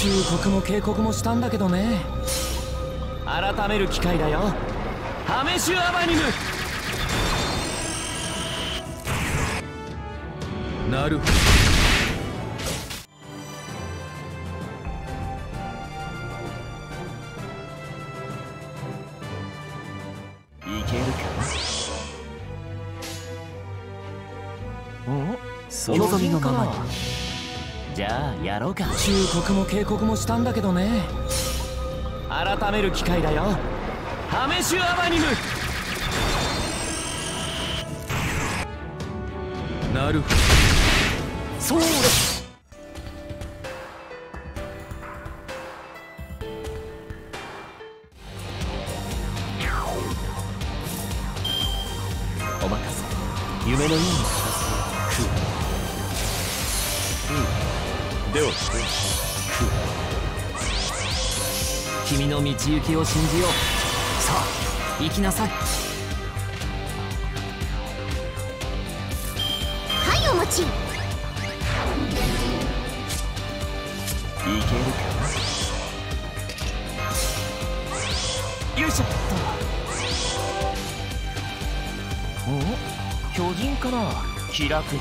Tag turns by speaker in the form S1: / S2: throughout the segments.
S1: 忠告も警告もしたんだけどね。改める機会だよ、ハメシュアバニム。なるほど。いけるかな。望みのままに。じゃあやろうか。忠告も警告もしたんだけどね。改める機会だよ、ハメシュアバニム。なるほど。そうだ。お任せ。夢のように片付ける。では君の道行きを信じよう。さあ行きなさい。
S2: はいお待ち。い
S1: けるかな。よいしょっと。巨人かな。気楽に。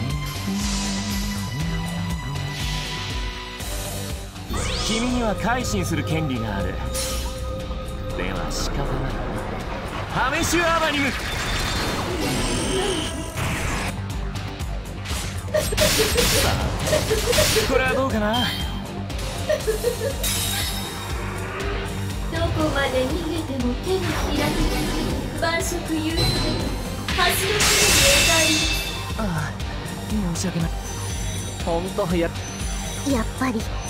S1: 君には改心する権利がある。では仕方ないな。ハメシュアバニム。さあこれはどうかな。
S3: どこまで逃げても手が開けない晩酌優勢、恥の国に
S1: ああ申し訳ない。本当やっ
S2: ぱり